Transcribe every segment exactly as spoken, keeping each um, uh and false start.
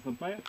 sampai.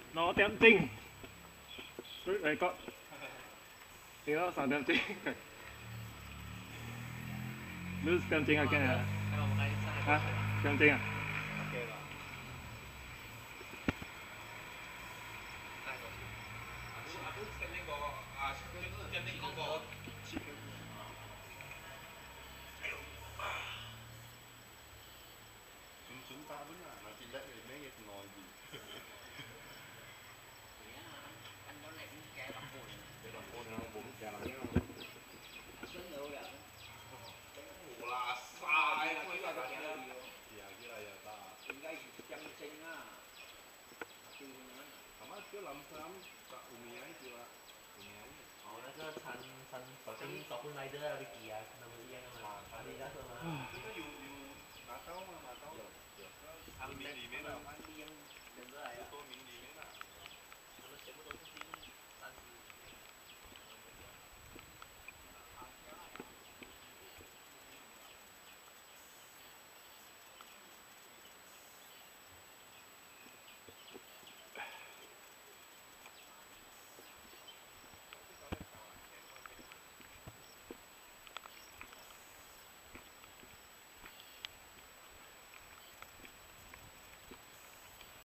nó tem tinh đấy có thì nó sản tem tinh lose tem tinh à cái này hả tem tinh à chúng ta vẫn là nó chỉ lấy để mấy cái nồi gì anh đó này cũng kẻ bằng cồn để làm cồn nó bụng chả làm nhau sớm nữa rồi ủ là sai nó cái là cái là điều dạ cái là giờ ta cái cái chân sinh á chứ nó ถามว่าเชื่อลำซ้ำกับอุมีไอ้คือว่าอุมีไอ้哦，那个参参首先找本来的那个机啊，那么一样的嘛，他的那个嘛。 ก็อยู่อยู่มาเต้ามามาเต้าเดี๋ยวก็มีดีไหมล่ะ